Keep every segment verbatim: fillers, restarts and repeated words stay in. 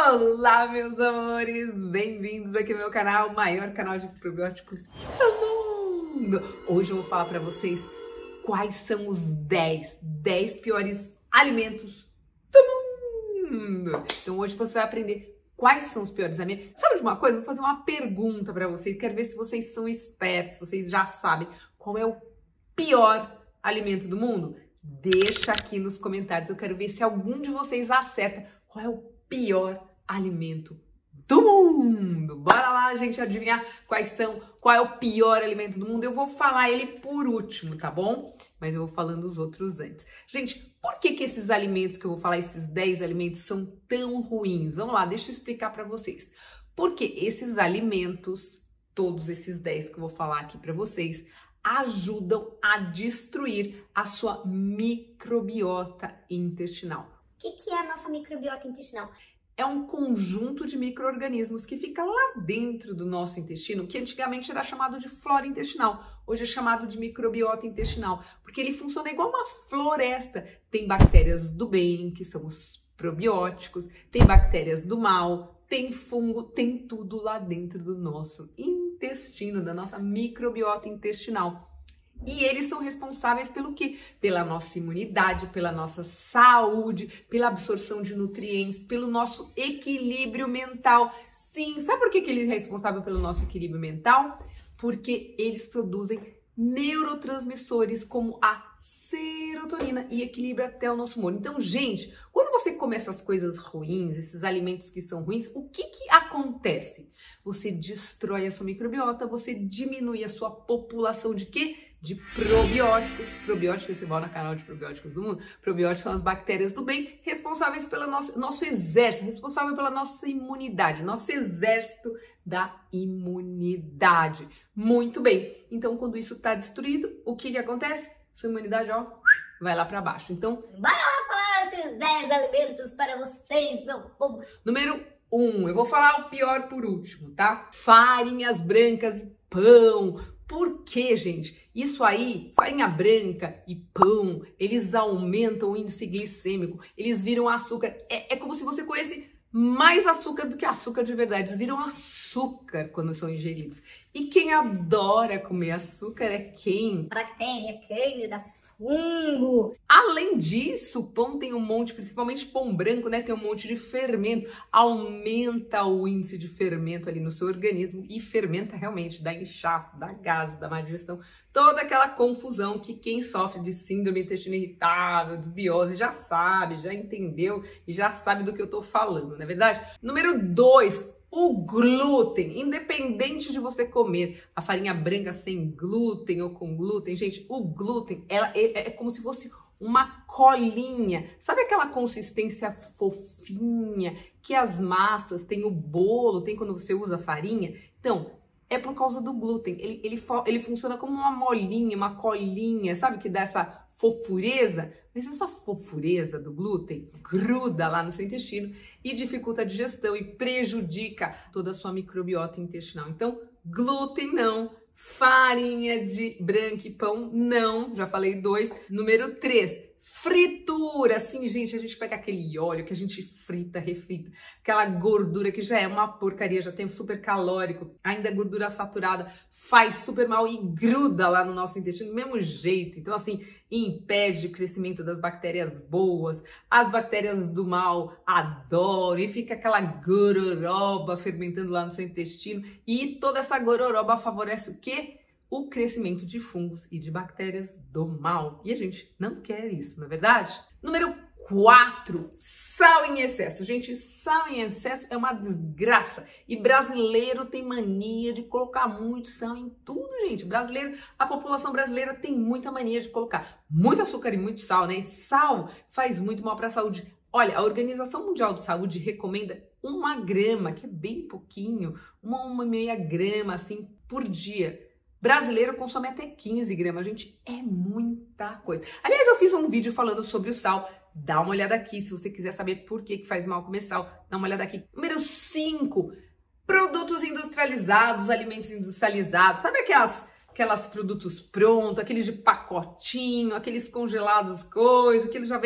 Olá, meus amores! Bem-vindos aqui ao meu canal, o maior canal de probióticos do mundo! Hoje eu vou falar para vocês quais são os dez, dez piores alimentos do mundo! Então hoje você vai aprender quais são os piores alimentos. Sabe de uma coisa? Eu vou fazer uma pergunta para vocês, quero ver se vocês são espertos, vocês já sabem qual é o pior alimento do mundo. Deixa aqui nos comentários, eu quero ver se algum de vocês acerta qual é o pior alimento do mundo. Bora lá, gente, adivinhar quais são, qual é o pior alimento do mundo. Eu vou falar ele por último, tá bom? Mas eu vou falando os outros antes. Gente, por que que esses alimentos que eu vou falar, esses dez alimentos, são tão ruins? Vamos lá, deixa eu explicar para vocês. Porque esses alimentos, todos esses dez que eu vou falar aqui para vocês, ajudam a destruir a sua microbiota intestinal. O que, que é a nossa microbiota intestinal? É um conjunto de micro-organismos que fica lá dentro do nosso intestino, que antigamente era chamado de flora intestinal, hoje é chamado de microbiota intestinal, porque ele funciona igual uma floresta. Tem bactérias do bem, que são os probióticos, tem bactérias do mal, tem fungo, tem tudo lá dentro do nosso intestino, da nossa microbiota intestinal. E eles são responsáveis pelo quê? Pela nossa imunidade, pela nossa saúde, pela absorção de nutrientes, pelo nosso equilíbrio mental. Sim, sabe por que que ele é responsável pelo nosso equilíbrio mental? Porque eles produzem neurotransmissores como a serotonina e equilibra até o nosso humor. Então, gente, quando você come essas coisas ruins, esses alimentos que são ruins, o que que acontece? Você destrói a sua microbiota, você diminui a sua população de quê? De probióticos. Probióticos, você vai no canal de probióticos do mundo. Probióticos são as bactérias do bem, responsáveis pelo nosso, nosso exército, responsável pela nossa imunidade, nosso exército da imunidade. Muito bem. Então, quando isso está destruído, o que que acontece? Sua imunidade, ó, vai lá para baixo. Então, bora lá falar esses dez alimentos para vocês, meu povo. Número um, eu vou falar o pior por último, tá? Farinhas brancas e pão. Por quê, gente? Isso aí, farinha branca e pão, eles aumentam o índice glicêmico, eles viram açúcar. É, é como se você comesse mais açúcar do que açúcar de verdade. Eles viram açúcar quando são ingeridos. E quem adora comer açúcar é quem? Bactéria, cândida, fungo. Além disso, o pão tem um monte, principalmente pão branco, né? Tem um monte de fermento. Aumenta o índice de fermento ali no seu organismo e fermenta realmente, dá inchaço, dá gases, dá má digestão. Toda aquela confusão que quem sofre de síndrome intestino irritável, desbiose, já sabe, já entendeu e já sabe do que eu tô falando, não é verdade? Número dois, o glúten. Independente de você comer a farinha branca sem glúten ou com glúten, gente, o glúten ela é, é como se fosse uma colinha. Sabe aquela consistência fofinha que as massas têm, o bolo tem quando você usa farinha? Então, é por causa do glúten. Ele, ele, ele funciona como uma molinha, uma colinha, sabe? Que dá essa fofureza. Mas essa fofureza do glúten gruda lá no seu intestino e dificulta a digestão e prejudica toda a sua microbiota intestinal. Então, glúten não. Farinha de branca e pão não. Já falei dois. Número três. Fritura, sim, gente, a gente pega aquele óleo que a gente frita, refrita, aquela gordura que já é uma porcaria, já tem super calórico, ainda gordura saturada, faz super mal e gruda lá no nosso intestino do mesmo jeito. Então, assim, impede o crescimento das bactérias boas, as bactérias do mal adoram e fica aquela gororoba fermentando lá no seu intestino e toda essa gororoba favorece o quê? O crescimento de fungos e de bactérias do mal. E a gente não quer isso, não é verdade? Número quatro, sal em excesso. Gente, sal em excesso é uma desgraça. E brasileiro tem mania de colocar muito sal em tudo, gente. Brasileiro, a população brasileira tem muita mania de colocar muito açúcar e muito sal, né? E sal faz muito mal para a saúde. Olha, a Organização Mundial de Saúde recomenda uma grama, que é bem pouquinho, uma, uma meia grama, assim, por dia. Brasileiro consome até quinze gramas, gente, é muita coisa. Aliás, eu fiz um vídeo falando sobre o sal, dá uma olhada aqui se você quiser saber por que que faz mal comer sal, dá uma olhada aqui. Número cinco, produtos industrializados, alimentos industrializados, sabe aquelas, aquelas produtos prontos, aqueles de pacotinho, aqueles congelados coisas, aqueles já vem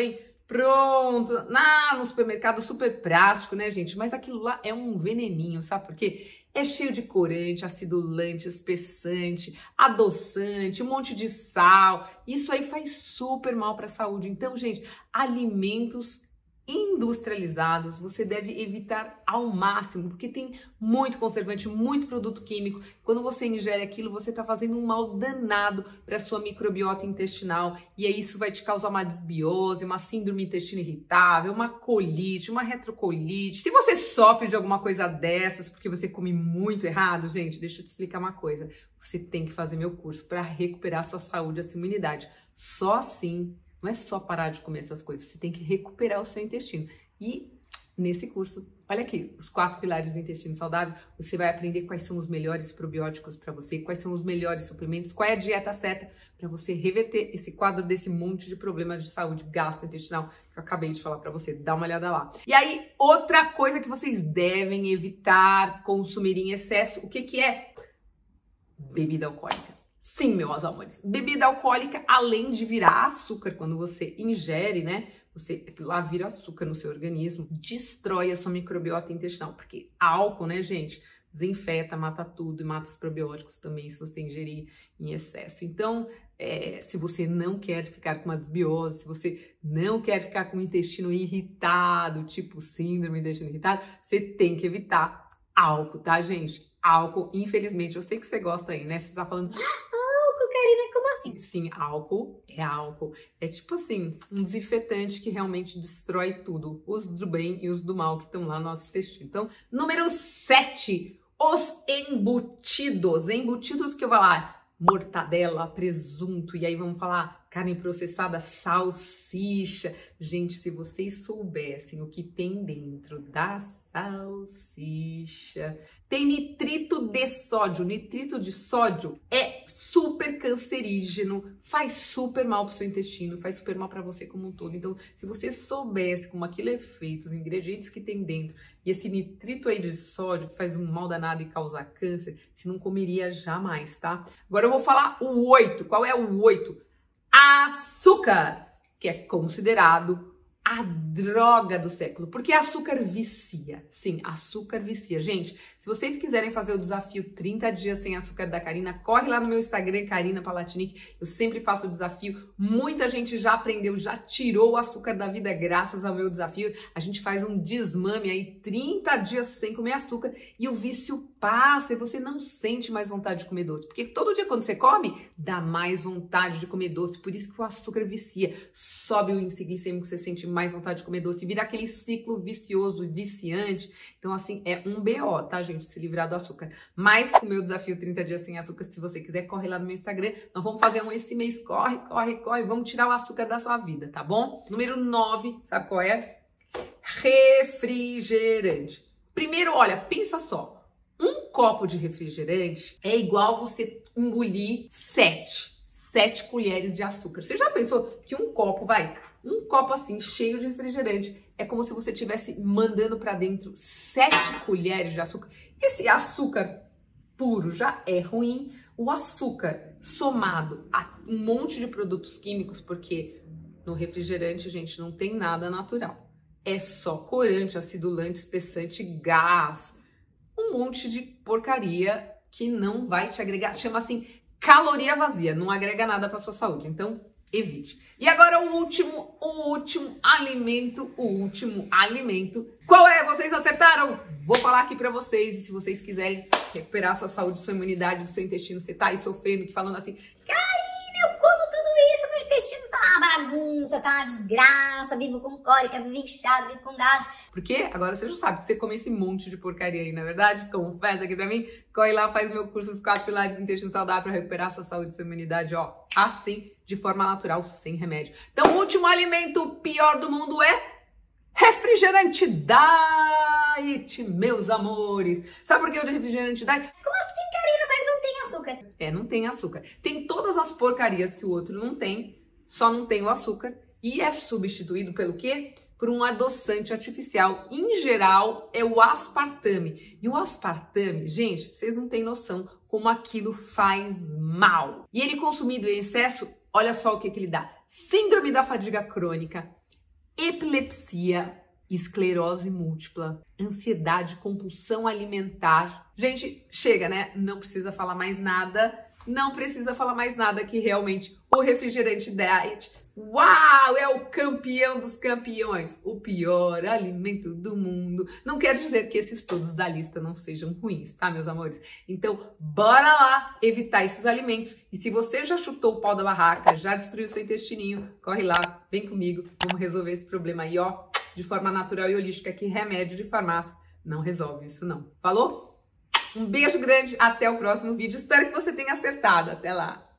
pronto, na, no supermercado super prático, né, gente? Mas aquilo lá é um veneninho, sabe por quê? É cheio de corante, acidulante, espessante, adoçante, um monte de sal. Isso aí faz super mal para a saúde. Então, gente, alimentos industrializados você deve evitar ao máximo, porque tem muito conservante, muito produto químico. Quando você ingere aquilo, você está fazendo um mal danado para sua microbiota intestinal, e aí isso vai te causar uma desbiose, uma síndrome intestino irritável, uma colite, uma retrocolite. Se você sofre de alguma coisa dessas porque você come muito errado, gente, deixa eu te explicar uma coisa. Você tem que fazer meu curso para recuperar sua saúde e a sua imunidade. Só assim. Não é só parar de comer essas coisas, você tem que recuperar o seu intestino. E nesse curso, olha aqui, os quatro pilares do intestino saudável, você vai aprender quais são os melhores probióticos para você, quais são os melhores suplementos, qual é a dieta certa para você reverter esse quadro desse monte de problemas de saúde gastrointestinal que eu acabei de falar para você. Dá uma olhada lá. E aí, outra coisa que vocês devem evitar consumir em excesso, o que que é? Bebida alcoólica. Sim, meus amores, bebida alcoólica, além de virar açúcar quando você ingere, né? Você lá vira açúcar no seu organismo, destrói a sua microbiota intestinal, porque álcool, né, gente, desinfeta, mata tudo e mata os probióticos também se você ingerir em excesso. Então, é, se você não quer ficar com uma desbiose, se você não quer ficar com o intestino irritado, tipo síndrome do intestino irritado, você tem que evitar álcool, tá, gente? Álcool, infelizmente, eu sei que você gosta aí, né? Você tá falando... Karina, como assim? Sim, álcool é álcool. É tipo assim, um desinfetante que realmente destrói tudo. Os do bem e os do mal que estão lá no nosso intestino. Então, número sete, os embutidos. Embutidos que eu vou falar, mortadela, presunto, e aí vamos falar carne processada, salsicha. Gente, se vocês soubessem o que tem dentro da salsicha, tem nitrito de sódio. Nitrito de sódio é super cancerígeno, faz super mal pro seu intestino, faz super mal para você como um todo. Então, se você soubesse como aquilo é feito, os ingredientes que tem dentro, e esse nitrito aí de sódio que faz um mal danado e causa câncer, você não comeria jamais, tá? Agora eu vou falar o oito. Qual é o oito? Açúcar, que é considerado a droga do século, porque açúcar vicia. Sim, açúcar vicia. Gente, se vocês quiserem fazer o desafio trinta dias sem açúcar da Karina, corre lá no meu Instagram, Karina Palatinic. Eu sempre faço o desafio. Muita gente já aprendeu, já tirou o açúcar da vida graças ao meu desafio. A gente faz um desmame aí, trinta dias sem comer açúcar, e o vício passa e você não sente mais vontade de comer doce. Porque todo dia quando você come, dá mais vontade de comer doce. Por isso que o açúcar vicia. Sobe o índice glicêmico, você sente mais vontade de comer doce, vira aquele ciclo vicioso e viciante. Então, assim, é um B O, tá, gente? Se livrar do açúcar. Mas o meu desafio trinta dias sem açúcar, se você quiser, corre lá no meu Instagram. Nós vamos fazer um esse mês. Corre, corre, corre. Vamos tirar o açúcar da sua vida, tá bom? Número nove, sabe qual é? Refrigerante. Primeiro, olha, pensa só. Um copo de refrigerante é igual você engolir sete. Sete colheres de açúcar. Você já pensou que um copo, vai... Um copo assim, cheio de refrigerante, é como se você estivesse mandando para dentro sete colheres de açúcar. Esse açúcar puro já é ruim. O açúcar somado a um monte de produtos químicos, porque no refrigerante, gente, não tem nada natural. É só corante, acidulante, espessante, gás, um monte de porcaria que não vai te agregar. Chama assim, caloria vazia, não agrega nada para sua saúde. Então, evite. E agora o último, o último alimento, o último alimento. Qual é? Vocês acertaram? Vou falar aqui pra vocês, e se vocês quiserem recuperar a sua saúde, sua imunidade, do seu intestino, você tá aí sofrendo, que falando assim, Karina, eu como tudo isso, meu intestino tá uma bagunça, tá uma desgraça, vivo com cólica, vivo inchado, vivo com gás. Porque agora você já sabe que você come esse monte de porcaria aí, na é verdade? Confessa aqui pra mim, corre lá, faz meu curso Os quatro Pilares do Intestino Saudável pra recuperar a sua saúde e sua imunidade, ó, assim, de forma natural, sem remédio. Então, o último alimento pior do mundo é refrigerante diet, meus amores. Sabe por que o de refrigerante diet? Como assim, Karina? Mas não tem açúcar. É, não tem açúcar. Tem todas as porcarias que o outro não tem, só não tem o açúcar. E é substituído pelo quê? Por um adoçante artificial. Em geral, é o aspartame. E o aspartame, gente, vocês não têm noção como aquilo faz mal. E ele consumido em excesso, olha só o que, que ele dá. Síndrome da fadiga crônica, epilepsia, esclerose múltipla, ansiedade, compulsão alimentar. Gente, chega, né? Não precisa falar mais nada. Não precisa falar mais nada que realmente o refrigerante diet, uau, é o campeão dos campeões, o pior alimento do mundo. Não quer dizer que esses todos da lista não sejam ruins, tá, meus amores? Então, bora lá evitar esses alimentos. E se você já chutou o pau da barraca, já destruiu seu intestininho, corre lá, vem comigo, vamos resolver esse problema aí, ó, de forma natural e holística, que remédio de farmácia não resolve isso não. Falou? Um beijo grande, até o próximo vídeo. Espero que você tenha acertado. Até lá!